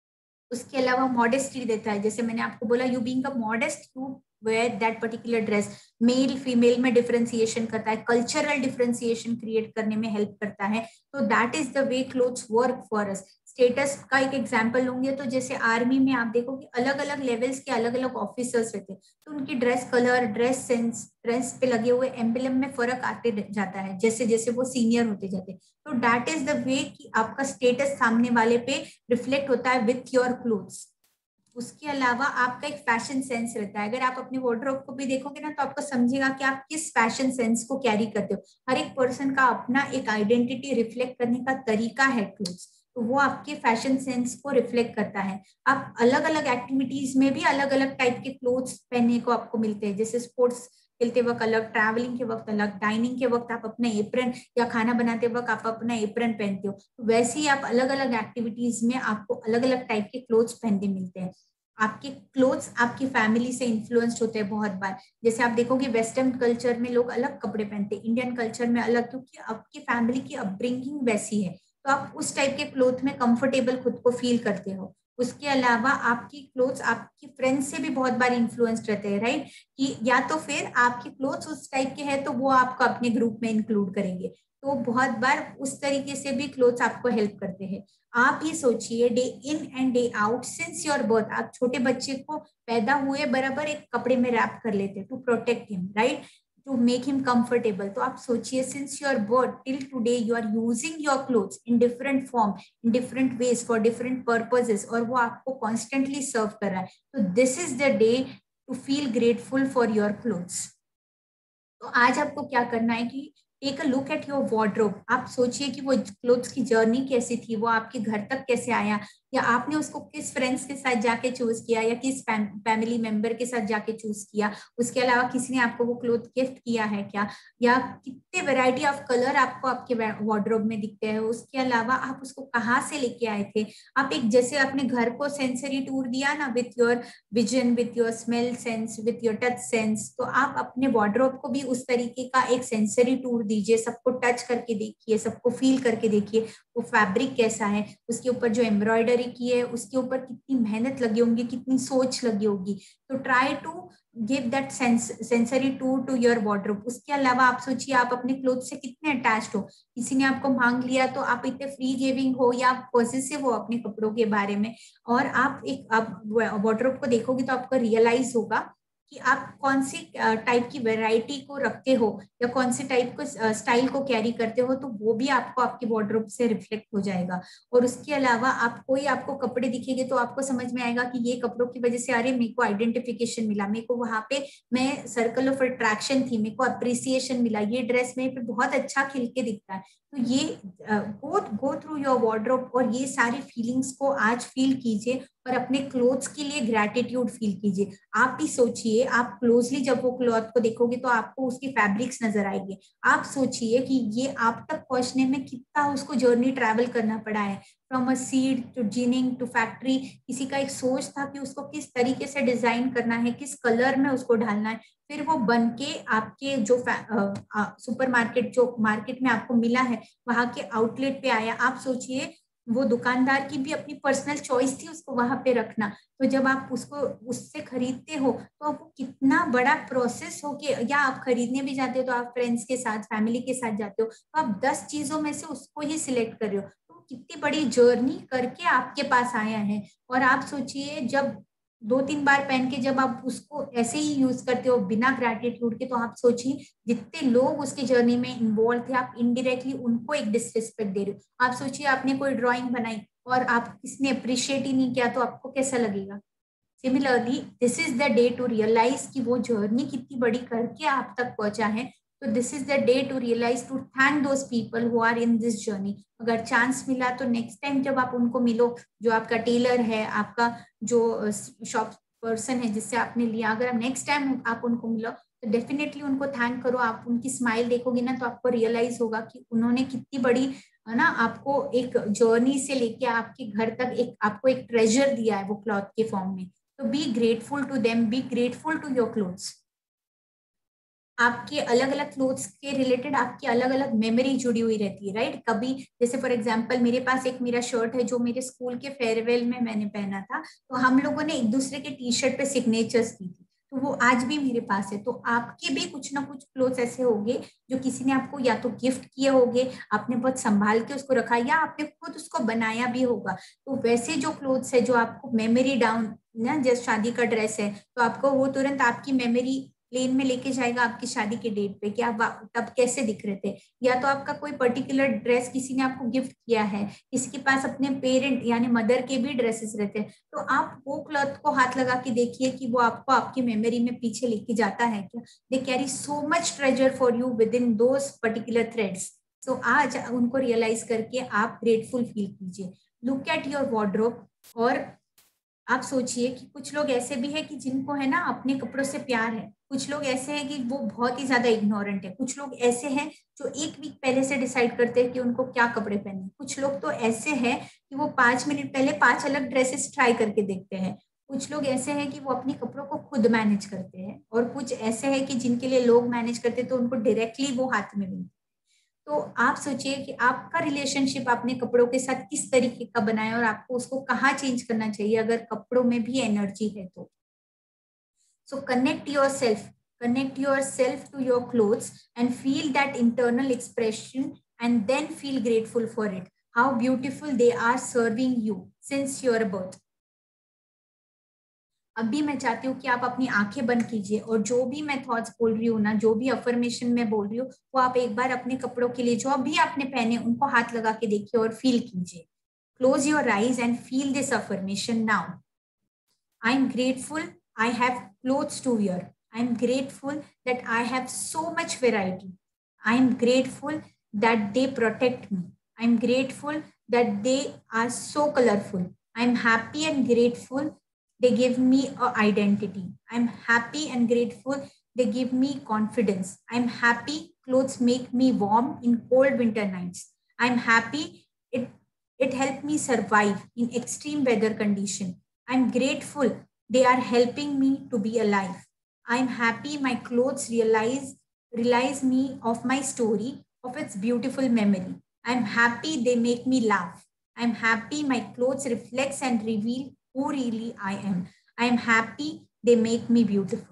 उसके अलावा मॉडेस्टी देता है, जैसे मैंने आपको बोला you being a modest to wear that particular dress, male female में डिफरेंशिएशन करता है, कल्चरल डिफरेंशिएशन क्रिएट करने में हेल्प करता है। तो that is the way clothes work for us. Status का एक एग्जांपल लूंगे तो जैसे आर्मी में आप देखो कि अलग अलग लेवल्स के अलग अलग ऑफिसर्स रहते हैं, तो उनकी dress colour, dress sense, dress पे लगे हुए एम्बलम में फर्क आते जाता है जैसे जैसे वो सीनियर होते जाते हैं। तो दैट इज द वे कि आपका स्टेटस सामने वाले पे रिफ्लेक्ट होता है विथ योर क्लोथ्स। उसके अलावा आपका एक फैशन सेंस रहता है, अगर आप अपने वार्डरोब को भी देखोगे ना तो आपको समझेगा कि आप किस फैशन सेंस को कैरी करते हो। हर एक पर्सन का अपना एक आइडेंटिटी रिफ्लेक्ट करने का तरीका है क्लोथ्स, तो वो आपके फैशन सेंस को रिफ्लेक्ट करता है। आप अलग अलग एक्टिविटीज में भी अलग अलग टाइप के क्लोथ्स पहनने को आपको मिलते हैं, जैसे स्पोर्ट्स खेलते वक्त अलग, ट्रैवलिंग के वक्त अलग, डाइनिंग के वक्त आप अपना एप्रन या खाना बनाते वक्त आप अपना एप्रन पहनते हो। वैसे ही आप अलग अलग एक्टिविटीज में आपको अलग अलग टाइप के क्लोथ्स पहनने मिलते हैं। आपके क्लोथ्स आपकी फैमिली से इन्फ्लुएंस्ड होते हैं बहुत बार। जैसे आप देखोगे वेस्टर्न कल्चर में लोग अलग कपड़े पहनते हैं, इंडियन कल्चर में अलग, क्योंकि आपकी फैमिली की अपब्रिंगिंग वैसी है, तो आप उस टाइप के क्लोथ में कंफर्टेबल खुद को फील करते हो। उसके अलावा आपकी क्लोथ्स आपकी फ्रेंड्स से भी बहुत बार इन्फ्लुएंस्ड रहते हैं, राइट, कि या तो फिर आपके क्लोथ्स उस टाइप के हैं तो वो आपको अपने ग्रुप में इंक्लूड करेंगे, तो बहुत बार उस तरीके से भी क्लोथ्स आपको हेल्प करते हैं। आप ही सोचिए day in and day out since your birth, आप छोटे बच्चे को पैदा हुए बराबर एक कपड़े में रैप कर लेते to protect him, right, to make him comfortable. तो आप सोचिए since your birth till today you are using your clothes in different form, in different ways for different purposes, और वो आपको कॉन्स्टेंटली सर्व कर रहा है। तो this is the day to feel grateful for your clothes. तो आज आपको क्या करना है कि take a look at your wardrobe, आप सोचिए कि वो क्लोथ्स की जर्नी कैसी थी, वो आपके घर तक कैसे आया, या आपने उसको किस फ्रेंड्स के साथ जाके चूज किया या किस फैमिली मेंबर के साथ जाके चूज किया, उसके अलावा किसी ने आपको वो क्लोथ गिफ्ट किया है क्या, या कितने वैरायटी ऑफ कलर आपको आपके वार्डरोब में दिखते हैं, उसके अलावा आप उसको कहाँ से लेके आए थे। आप एक जैसे अपने घर को सेंसरी टूर दिया ना, with your vision, with your smell sense, with your touch sense, तो आप अपने वार्डरोब को भी उस तरीके का एक सेंसरी टूर दीजिए, सबको टच करके देखिए, सबको फील करके देखिए वो फैब्रिक कैसा है, उसके ऊपर जो एम्ब्रॉयडरी की है उसके ऊपर कितनी मेहनत लगी होगी, कितनी सोच लगी होगी। तो try to give that sensory tour to your wardrobe. उसके अलावा आप सोचिए आप अपने क्लोथ से कितने अटैच्ड हो, किसी ने आपको मांग लिया तो आप इतने फ्री गिविंग हो या आप पॉजिटिव हो अपने कपड़ों के बारे में, और आप एक आप वार्डरोब को देखोगे तो आपको रियलाइज होगा कि आप कौन सी टाइप की वैरायटी को रखते हो या कौन से टाइप को स्टाइल को कैरी करते हो, तो वो भी आपको आपकी वार्डरोब से रिफ्लेक्ट हो जाएगा। और उसके अलावा आप कोई आपको कपड़े दिखेंगे तो आपको समझ में आएगा कि ये कपड़ों की वजह से अरे मेरे को आइडेंटिफिकेशन मिला, मेरे को वहां पे मैं सर्कल ऑफ अट्रैक्शन थी, मेरे को अप्रिसिएशन मिला, ये ड्रेस मेरे पे बहुत अच्छा खिल के दिखता है। तो ये go go through your wardrobe और ये सारी फीलिंग्स को आज फील कीजिए और अपने क्लोथ्स के लिए ग्रैटिट्यूड फील कीजिए। आप भी सोचिए, आप क्लोजली जब वो क्लॉथ को देखोगे तो आपको उसकी फैब्रिक्स नजर आएंगे। आप सोचिए कि ये आप तक पहुंचने में कितना उसको जर्नी ट्रैवल करना पड़ा है, from a seed to ginning to factory. किसी का एक सोच था कि उसको किस तरीके से डिजाइन करना है, किस कलर में उसको ढालना है, फिर वो बन के आपके जो सुपर मार्केट जो मार्केट में आपको मिला है वहां के आउटलेट पे आया। आप सोचिए वो दुकानदार की भी अपनी पर्सनल चॉइस थी उसको वहां पे रखना। तो जब आप उसको उससे खरीदते हो तो वो कितना बड़ा प्रोसेस हो के, या आप खरीदने भी जाते हो तो आप फ्रेंड्स के साथ फैमिली के साथ जाते हो तो आप दस चीजों में से उसको ही सिलेक्ट कर रहे हो, तो कितनी बड़ी जर्नी करके आपके पास आया है। और आप सोचिए जब दो तीन बार पहन के जब आप उसको ऐसे ही यूज करते हो बिना ग्रैटिट्यूड के, तो आप सोचिए जितने लोग उसकी जर्नी में इन्वॉल्व थे आप इनडायरेक्टली उनको एक डिसरिस्पेक्ट दे रहे हो। आप सोचिए आपने कोई ड्राइंग बनाई और आप किसने अप्रिशिएट ही नहीं किया तो आपको कैसा लगेगा। Similarly this is the day to realise कि वो जर्नी कितनी बड़ी करके आप तक पहुंचा है। तो this is the day to realise to thank those people who are in this journey. अगर चांस मिला तो नेक्स्ट टाइम जब आप उनको मिलो, जो आपका टेलर है, आपका जो शॉप पर्सन है जिससे आपने लिया, अगर आप नेक्स्ट टाइम आप उनको मिलो तो डेफिनेटली उनको थैंक करो। आप उनकी स्माइल देखोगे ना तो आपको रियलाइज होगा कि उन्होंने कितनी बड़ी है ना आपको एक जर्नी से लेके आपके घर तक एक आपको एक ट्रेजर दिया है वो क्लॉथ के फॉर्म में। तो be grateful to them, be grateful to your clothes. आपके अलग अलग क्लोथ्स के रिलेटेड आपकी अलग अलग मेमोरी जुड़ी हुई रहती है, राइट। कभी जैसे फॉर एग्जांपल मेरे पास एक मेरा शर्ट है जो मेरे स्कूल के फेयरवेल में मैंने पहना था, तो हम लोगों ने एक दूसरे के टी शर्ट पे सिग्नेचर्स दी थी, तो वो आज भी मेरे पास है। तो आपके भी कुछ ना कुछ क्लोथ्स ऐसे होंगे जो किसी ने आपको या तो गिफ्ट किए होंगे, आपने बहुत संभाल के उसको रखा, या आपने खुद उसको बनाया भी होगा। तो वैसे जो क्लोथ्स है जो आपको मेमोरी डाउन ना, जैसे शादी का ड्रेस है तो आपको वो तुरंत आपकी मेमोरी लेन में लेके जाएगा आपकी शादी के डेट पे कि आप तब कैसे दिख रहे थे। या तो आपका कोई पर्टिकुलर ड्रेस किसी ने आपको गिफ्ट किया है, किसी के पास अपने पेरेंट यानी मदर के भी ड्रेसेस रहते हैं, तो आप वो क्लॉथ को हाथ लगा के देखिए कि वो आपको आपकी मेमोरी में पीछे लेके जाता है क्या। They carry so much treasure for you within those particular threads. So आज उनको रियलाइज करके आप ग्रेटफुल फील कीजिए। Look at your wardrobe. और आप सोचिए कि कुछ लोग ऐसे भी है कि जिनको है ना अपने कपड़ों से प्यार है, कुछ लोग ऐसे हैं कि वो बहुत ही ज्यादा इग्नोरेंट है, कुछ लोग ऐसे हैं जो एक वीक पहले से डिसाइड करते हैं कि उनको क्या कपड़े पहनने, कुछ लोग तो ऐसे हैं कि वो पांच मिनट पहले पांच अलग ड्रेसेस ट्राई करके देखते हैं, कुछ लोग ऐसे हैं कि वो अपने कपड़ों को खुद मैनेज करते हैं, और कुछ ऐसे हैं कि जिनके लिए लोग मैनेज करते हैं तो उनको डायरेक्टली वो हाथ में मिलते। तो आप सोचिए कि आपका रिलेशनशिप अपने कपड़ों के साथ किस तरीके का बना है और आपको उसको कहाँ चेंज करना चाहिए अगर कपड़ों में भी एनर्जी है तो। So connect your self, connect yourself to your clothes and feel that internal expression, and then feel grateful for it, how beautiful they are serving you since your birth. अभी मैं चाहती हूँ कि आप अपनी आंखें बंद कीजिए और जो भी मैं थॉट्स बोल रही हूँ ना, जो भी अफर्मेशन मैं बोल रही हूँ, वो आप एक बार अपने कपड़ों के लिए जो अभी आपने पहने उनको हाथ लगा के देखिए और फील कीजिए। Close your eyes and feel this affirmation now. I am grateful I have clothes to wear. I am grateful that I have so much variety. I am grateful that they protect me. I am grateful that they are so colourful. I'm happy and grateful. They give me a identity. I'm happy and grateful. They give me confidence. I'm happy. Clothes make me warm in cold winter nights. I'm happy. It, it helped me survive in extreme weather condition. I'm grateful. They are helping me to be alive. I'm happy. My clothes realize, realize me of my story, of its beautiful memory. I'm happy. They make me laugh. I'm happy. My clothes reflects and reveal who really I am. I am happy. They make me beautiful.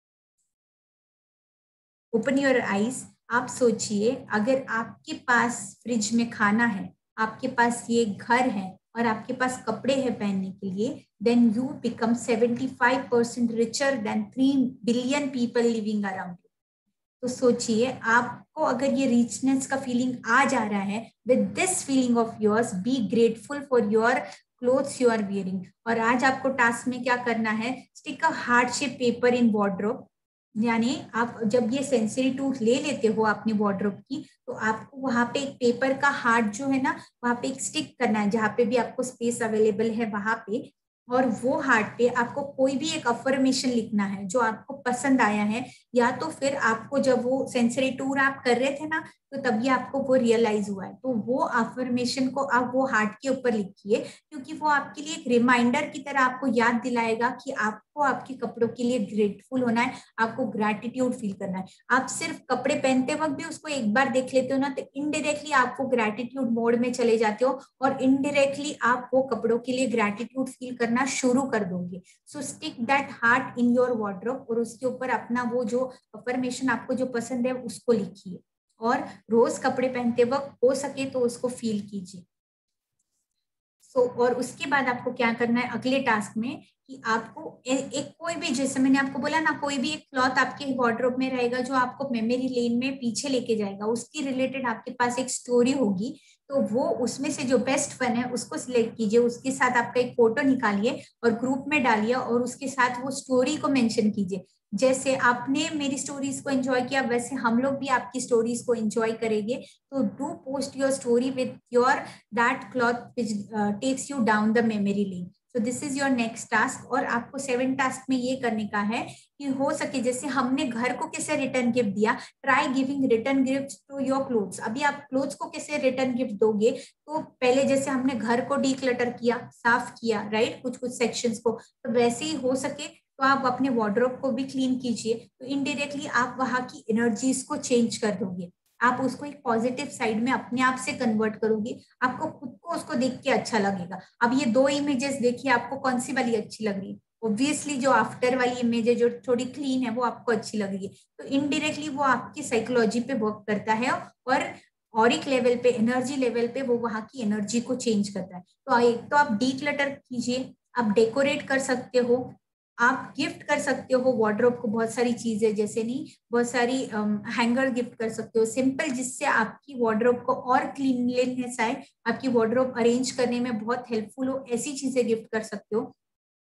Open your eyes. आप सोचिए, अगर आपके पास fridge में खाना है, आपके पास ये घर है और आपके पास कपड़े हैं पहनने के लिए, then you become seventy-five percent richer than three billion people living around you. तो सोचिए, आपको अगर ये रिचनेस का फीलिंग आ जा रहा है, with this feeling of yours, be grateful for your clothes you are wearing. और आज आपको टास्क में क्या करना है, stick a heart shape paper in wardrobe. यानी आप जब ये सेंसरी टूल ले लेते हो अपनी वार्डरोब की, तो आपको वहां पे एक पेपर का हार्ट जो है ना, वहां पे एक स्टिक करना है, जहां पे भी आपको स्पेस अवेलेबल है वहां पे. और वो हार्ट पे आपको कोई भी एक अफर्मेशन लिखना है जो आपको पसंद आया है, या तो फिर आपको जब वो सेंसरी टूर आप कर रहे थे ना, तो तभी आपको वो रियलाइज हुआ है, तो वो अफर्मेशन को आप वो हार्ट के ऊपर लिखिए, क्योंकि वो आपके लिए एक रिमाइंडर की तरह आपको याद दिलाएगा कि आपको आपके कपड़ों के लिए ग्रेटफुल होना है, आपको ग्रैटिट्यूड फील करना है. आप सिर्फ कपड़े पहनते वक्त भी उसको एक बार देख लेते हो ना, तो इनडायरेक्टली आप वो ग्रैटिट्यूड मोड में चले जाते हो और इनडायरेक्टली आप वो कपड़ों के लिए ग्रैटिट्यूड फील करना शुरू कर दोगे. So stick that heart in your wardrobe और उसके ऊपर अपना वो जो अफर्मेशन आपको जो पसंद है उसको लिखिए, और रोज कपड़े पहनते वक्त हो सके तो उसको फील कीजिए. सो so, और उसके बाद आपको क्या करना है अगले टास्क में, कि आपको ए, एक कोई भी, जैसे मैंने आपको बोला ना, कोई भी एक क्लॉथ आपके वार्डरोब में रहेगा जो आपको मेमोरी लेन में पीछे लेके जाएगा, उसकी रिलेटेड आपके पास एक स्टोरी होगी, तो वो उसमें से जो बेस्ट फन है उसको सिलेक्ट कीजिए, उसके साथ आपका एक फोटो निकालिए और ग्रुप में डालिए और उसके साथ वो स्टोरी को मेंशन कीजिए. जैसे आपने मेरी स्टोरीज को एंजॉय किया, वैसे हम लोग भी आपकी स्टोरीज को एंजॉय करेंगे. तो do post your story with your that cloth which takes you down the memory lane. So this is your next task. और आपको सेवन टास्क में ये करने का है कि हो सके, जैसे हमने घर को कैसे रिटर्न गिफ्ट दिया, try giving return gift to your clothes. अभी आप क्लोथ्स को कैसे रिटर्न गिफ्ट दोगे, तो पहले जैसे हमने घर को डीक्लटर किया, साफ किया, राइट, कुछ कुछ सेक्शंस को, तो वैसे ही हो सके तो आप अपने वार्डरोब को भी क्लीन कीजिए. तो इनडायरेक्टली आप वहां की एनर्जीज को चेंज कर दोगे, आप उसको एक पॉजिटिव साइड में अपने आप से कन्वर्ट करोगे. आपको खुद को उसको देख के अच्छा लगेगा. अब ये दो इमेजेस देखिए, आपको कौन सी वाली अच्छी लग रही है? ऑब्वियसली जो आफ्टर वाली इमेज है, जो थोड़ी क्लीन है, वो आपको अच्छी लग रही है. तो इनडायरेक्टली वो आपकी साइकोलॉजी पे वर्क करता है और ऑरिक लेवल पे, एनर्जी लेवल पे वो वहां की एनर्जी को चेंज करता है. तो एक तो आप डीक्लटर कीजिए, आप डेकोरेट कर सकते हो, आप गिफ्ट कर सकते हो वार्डरोब को बहुत सारी चीजें, जैसे नहीं बहुत सारी हैंगर गिफ्ट कर सकते हो सिंपल, जिससे आपकी वार्डरोब को और क्लीनलीनेस आए, आपकी वार्डरोब अरेंज करने में बहुत हेल्पफुल हो, ऐसी चीजें गिफ्ट कर सकते हो.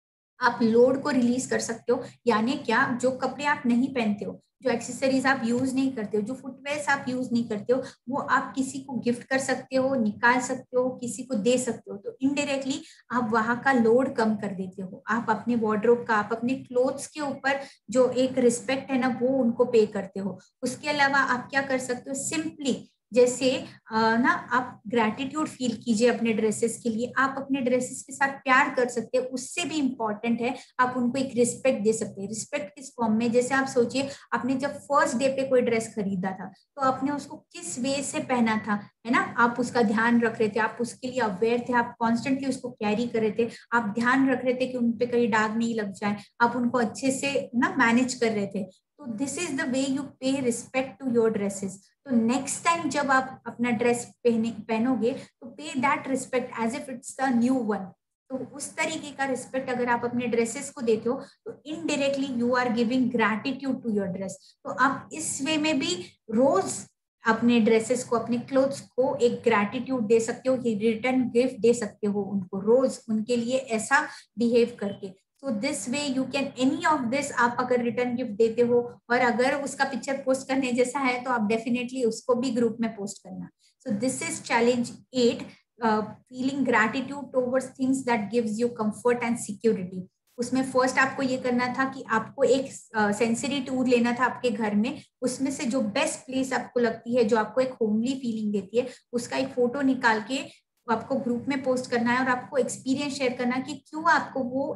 आप लोड को रिलीज कर सकते हो, यानी क्या, जो कपड़े आप नहीं पहनते हो, जो एक्सेसरीज आप यूज नहीं करते हो, जो फुटवेयर्स आप यूज नहीं करते हो, वो आप किसी को गिफ्ट कर सकते हो, निकाल सकते हो, किसी को दे सकते हो. तो इनडायरेक्टली आप वहां का लोड कम कर देते हो. आप अपने वार्डरोब का, आप अपने क्लोथ्स के ऊपर जो एक रिस्पेक्ट है ना, वो उनको पे करते हो. उसके अलावा आप क्या कर सकते हो, सिंपली जैसे ना आप ग्रैटिट्यूड फील कीजिए अपने ड्रेसेस के लिए, आप अपने ड्रेसेस के साथ प्यार कर सकते हैं. उससे भी इंपॉर्टेंट है, आप उनको एक रिस्पेक्ट दे सकते हैं. रिस्पेक्ट किस फॉर्म में, जैसे आप सोचिए, आपने जब फर्स्ट डे पे कोई ड्रेस खरीदा था, तो आपने उसको किस वे से पहना था, है ना, आप उसका ध्यान रख रहे थे, आप उसके लिए अवेयर थे, आप कॉन्स्टेंटली उसको कैरी कर रहे थे, आप ध्यान रख रहे थे कि उन पे कहीं दाग नहीं लग जाए, आप उनको अच्छे से ना मैनेज कर रहे थे. तो this is the way you pay respect to your dresses. तो नेक्स्ट टाइम जब आप अपना ड्रेस पहने पहनोगे, तो pay that respect as if it's the new one. तो उस तरीके का रिस्पेक्ट अगर आप अपने ड्रेसेस को देते हो, तो indirectly you are giving gratitude to your dress. तो आप इस वे में भी रोज अपने ड्रेसेस को, अपने क्लोथ्स को एक ग्रैटिट्यूड दे सकते हो, रिटर्न गिफ्ट दे सकते हो उनको, रोज उनके लिए ऐसा बिहेव करके. तो this way you can any of this, आप अगर रिटर्न गिफ्ट देते हो और अगर उसका पिक्चर पोस्ट करने जैसा है, तो आप डेफिनेटली उसको भी ग्रुप में पोस्ट करना. So this is challenge eight. Feeling gratitude towards things that gives you comfort and security. उसमें फर्स्ट आपको ये करना था कि आपको एक सेंसरी uh, टूर लेना था आपके घर में, उसमें से जो बेस्ट प्लेस आपको लगती है, जो आपको एक होमली फीलिंग देती है, उसका एक फोटो निकाल के आपको ग्रुप में पोस्ट करना है और आपको एक्सपीरियंस शेयर करना है कि क्यों आपको वो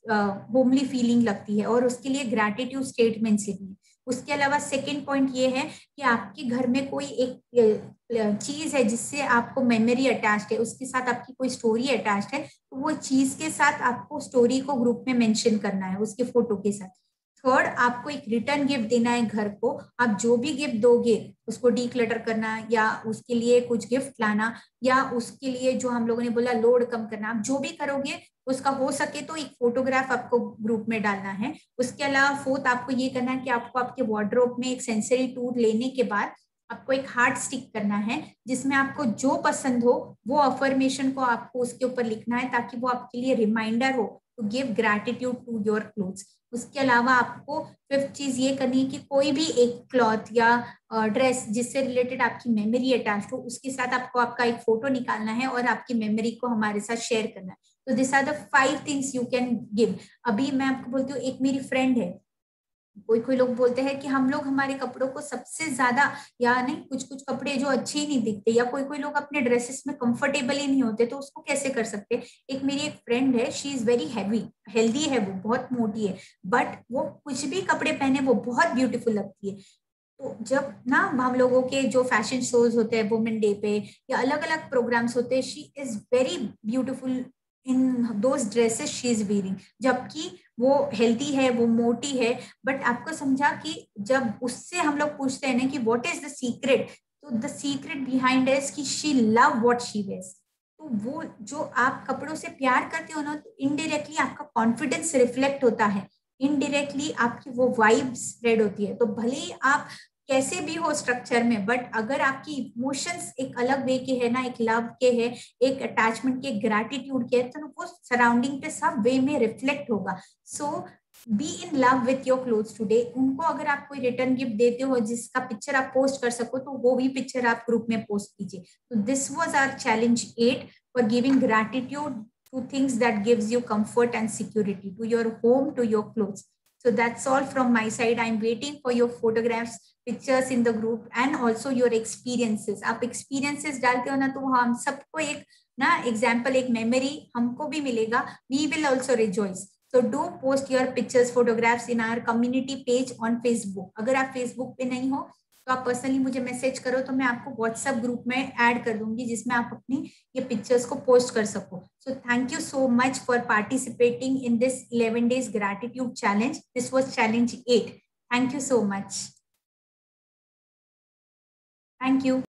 होमली फीलिंग लगती है, और उसके लिए ग्रैटिट्यूड स्टेटमेंट्स लिखनी। उसके अलावा सेकेंड पॉइंट ये है कि आपके घर में कोई एक चीज है जिससे आपको मेमोरी अटैच्ड है, उसके साथ आपकी कोई स्टोरी अटैच्ड है, तो वो चीज के साथ आपको स्टोरी को ग्रुप में मेंशन करना है उसके फोटो के साथ। थर्ड, आपको एक रिटर्न गिफ्ट देना है घर को। आप जो भी गिफ्ट दोगे उसको डीक्लटर करना, या उसके लिए कुछ गिफ्ट लाना, या उसके लिए जो हम लोगों ने बोला लोड कम करना, आप जो भी करोगे उसका हो सके तो एक फोटोग्राफ आपको ग्रुप में डालना है। उसके अलावा फोर्थ, आपको ये करना है कि आपको आपके वार्डरोब में एक सेंसरी टूर लेने के बाद आपको एक हार्ट स्टिक करना है, जिसमें आपको जो पसंद हो वो अफर्मेशन को आपको उसके ऊपर लिखना है, ताकि वो आपके लिए रिमाइंडर हो to give gratitude to your clothes. उसके अलावा आपको फिफ्थ चीज ये करनी है कि कोई भी एक क्लॉथ या ड्रेस जिससे रिलेटेड आपकी मेमोरी अटैच हो, उसके साथ आपको आपका एक फोटो निकालना है और आपकी मेमोरी को हमारे साथ शेयर करना है। तो this are the five things you can give. अभी मैं आपको बोलती हूँ, एक मेरी फ्रेंड है, कोई कोई लोग बोलते हैं कि हम लोग हमारे कपड़ों को सबसे ज्यादा, या नहीं, कुछ कुछ कपड़े जो अच्छे ही नहीं दिखते, या कोई कोई लोग अपने ड्रेसेस में कंफर्टेबल ही नहीं होते, तो उसको कैसे कर सकते। एक मेरी एक फ्रेंड है, she is very heavy, healthy है, वो बहुत मोटी है, बट वो कुछ भी कपड़े पहने वो बहुत ब्यूटीफुल लगती है। तो जब ना हम लोगों के जो फैशन शोज होते हैं वुमेन डे पे या अलग अलग प्रोग्राम्स होते हैं, she is very beautiful in those dresses she is wearing, जबकि वो हेल्थी है, वो मोटी है। बट आपको समझा कि जब उससे हम लोग पूछते हैं ना कि व्हाट इज द सीक्रेट, तो द सीक्रेट बिहाइंड इज कि she love what she wears. तो वो जो आप कपड़ों से प्यार करते हो ना, तो इनडायरेक्टली आपका कॉन्फिडेंस रिफ्लेक्ट होता है, इनडायरेक्टली आपकी वो वाइब स्प्रेड होती है। तो भले ही आप कैसे भी हो स्ट्रक्चर में, बट अगर आपकी इमोशंस एक अलग वे के है ना, एक लव के है, एक अटैचमेंट के, ग्रैटिट्यूड के है, तो वो सराउंडिंग पे सब वे में रिफ्लेक्ट होगा। So be in love with your clothes today. उनको अगर आप कोई रिटर्न गिफ्ट देते हो जिसका पिक्चर आप पोस्ट कर सको, तो वो भी पिक्चर आप ग्रुप में पोस्ट कीजिए। तो this was our challenge eight for giving gratitude to things that gives you comfort and security, to your home, to your clothes. So that's all from my side. I'm waiting for your photographs, pictures in the group, and also your experiences. आप experiences डालते हो ना, तो हम सबको एक ना example, एक memory हमको भी मिलेगा. We will also rejoice. So do post your pictures, photographs in our community page on Facebook. अगर आप Facebook पे नहीं हो तो आप पर्सनली मुझे मैसेज करो, तो मैं आपको व्हाट्सएप ग्रुप में ऐड कर दूंगी, जिसमें आप अपनी ये पिक्चर्स को पोस्ट कर सको। So thank you so much for participating in this eleven days gratitude challenge. This was challenge eight. Thank you so much. Thank you.